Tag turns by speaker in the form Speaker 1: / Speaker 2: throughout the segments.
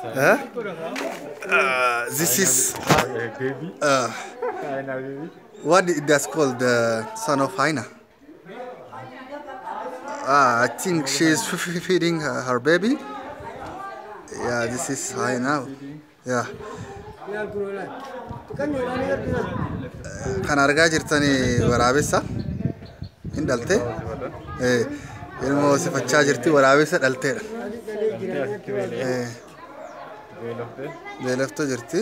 Speaker 1: This is what it is called the son of Haina. I think she's feeding her baby. Yeah, this is Haina. Yeah. Kan argaa jirtani waraabessa in dhalte ilmoo sifachaa jirti waraabessa dhalteedha beelofte jirti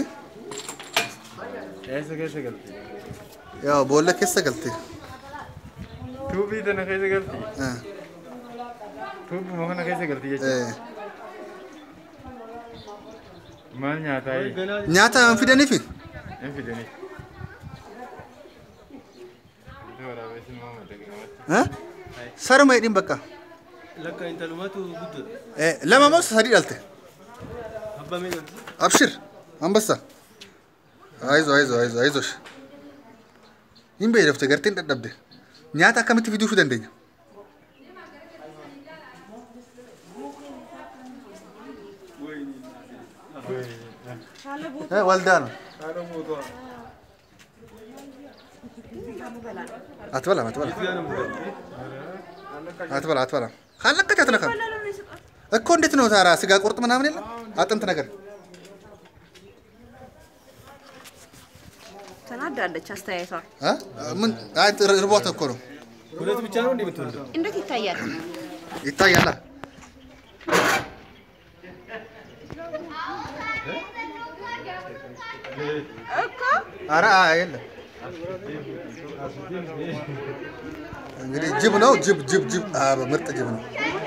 Speaker 2: keessa galti
Speaker 1: yaa boolla keessa galti
Speaker 2: tuubii tana keessa galti tuubii moo kana keessa galti jechuudha maal
Speaker 1: nyaata aan fidaniifi
Speaker 2: hin fidaniif
Speaker 1: saruma hidhin bakka
Speaker 3: لك أنت لماتو قدر
Speaker 1: لما مصر هدي قلت
Speaker 3: هبا مين
Speaker 1: أبشر هم بس عايزوش يم بيرف تجرتين تبدأ نياتا كم تفيدو شو دندين والدان أتبلا خلنا كتاتنا كم أكون دتنو ثارا سجا قرط من عمل الله أتنتنا كر
Speaker 4: تنادى على الشاستة صار
Speaker 1: ها من عاد رباط أكونه
Speaker 3: كلها تبيشانون دي بتقول
Speaker 4: إنك يتاير
Speaker 1: يتاير
Speaker 4: أكو
Speaker 1: أرا يلا جبناه جب مرت جبناه